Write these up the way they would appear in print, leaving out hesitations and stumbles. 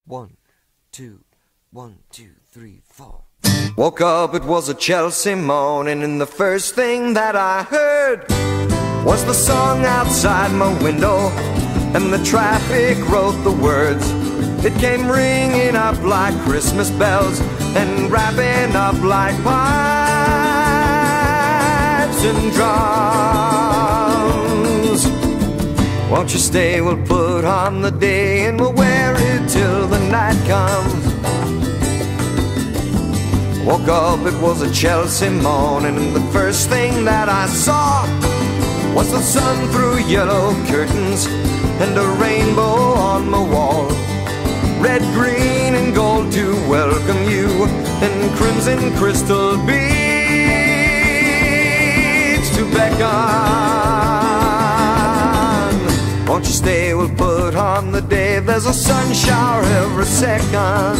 1, 2, 1, 2, 3, 4. Woke up, it was a Chelsea morning, and the first thing that I heard was the song outside my window, and the traffic wrote the words. It came ringing up like Christmas bells and wrapping up like pipes and drums. Won't you stay? We'll put on the day and we'll wear it till the night comes. Woke up, it was a Chelsea morning, and the first thing that I saw was the sun through yellow curtains and a rainbow on my wall. Red, green and gold to welcome you, and crimson crystal beads to beckon. Won't you stay? We'll put on the day. There's a sun shower every second.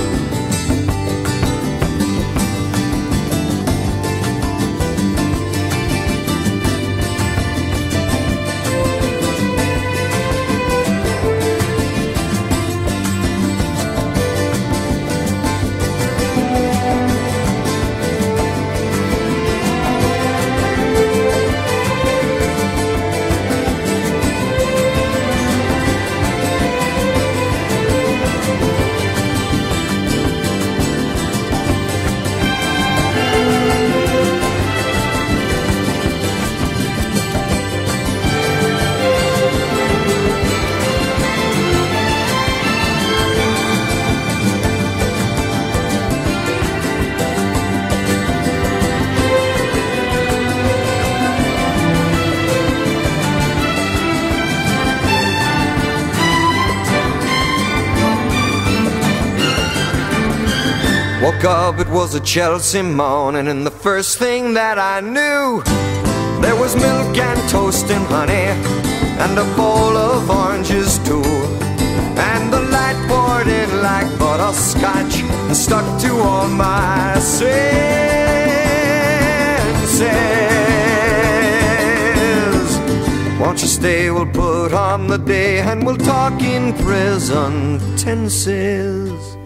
Woke up, it was a Chelsea morning, and the first thing that I knew, there was milk and toast and honey, and a bowl of oranges too. And the light poured in like butterscotch and stuck to all my senses. Won't you stay? We'll put on the day and we'll talk in present tenses.